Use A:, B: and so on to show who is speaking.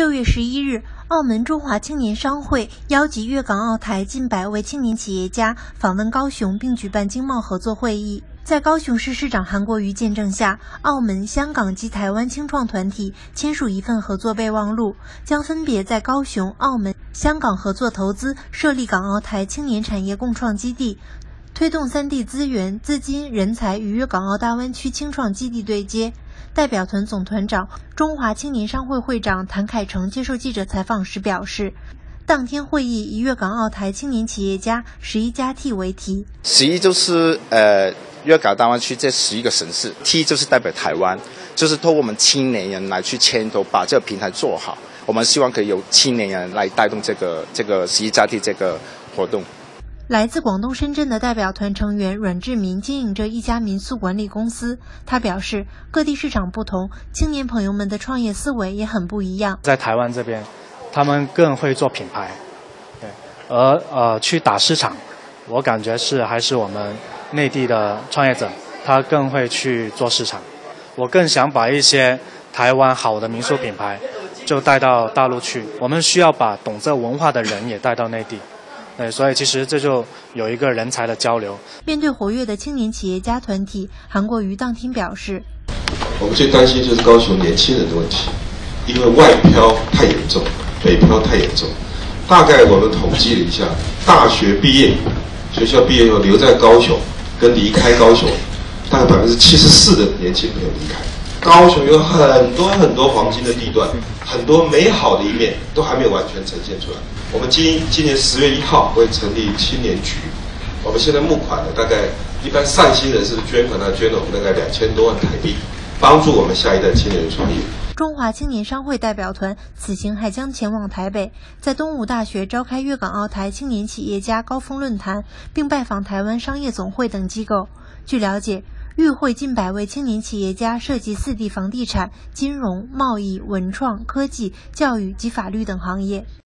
A: 6月11日，澳门中华青年商会邀集粤港澳台近100位青年企业家访问高雄，并举办经贸合作会议。在高雄市市长韩国瑜见证下，澳门、香港及台湾青创团体签署一份合作备忘录，将分别在高雄、澳门、香港合作投资设立港澳台青年产业共创基地，推动3地资源、资金、人才与粤港澳大湾区青创基地对接。代表团总团长、中华青年商会会长谭凯成接受记者采访时表示，当天会议以粤港澳台青年企业家11加 T 为题。
B: 11就是粤港大湾区这11个省市 ，T 就是代表台湾，就是透过我们青年人来去牵头把这个平台做好。我们希望可以由青年人来带动这个11加 T 这个活动。
A: 来自广东深圳的代表团成员阮志明经营着一家民宿管理公司。他表示，各地市场不同，青年朋友们的创业思维也很不一样。
C: 在台湾这边，他们更会做品牌，对，而去打市场，我感觉还是我们内地的创业者，他更会去做市场。我更想把一些台湾好的民宿品牌就带到大陆去，我们需要把懂这文化的人也带到内地。对，所以其实这就有一个人才的交流。
A: 面对活跃的青年企业家团体，韩国瑜当天表示，
D: 我们最担心就是高雄年轻人的问题，因为外漂太严重，北漂太严重。大概我们统计了一下，大学毕业、学校毕业后留在高雄跟离开高雄，大概74%的年轻朋友离开。高雄有很多黄金的地段，很多美好的一面都还没有完全呈现出来。我们今年10月1号会成立青年局，我们现在募款呢，大概一般善心人士的捐款呢，捐了我们大概2000多万台币，帮助我们下一代青年人创业。
A: 中华青年商会代表团此行还将前往台北，在东吴大学召开粤港澳台青年企业家高峰论坛，并拜访台湾商业总会等机构。据了解，与会近100位青年企业家涉及4地房地产、金融、贸易、文创、科技、教育及法律等行业。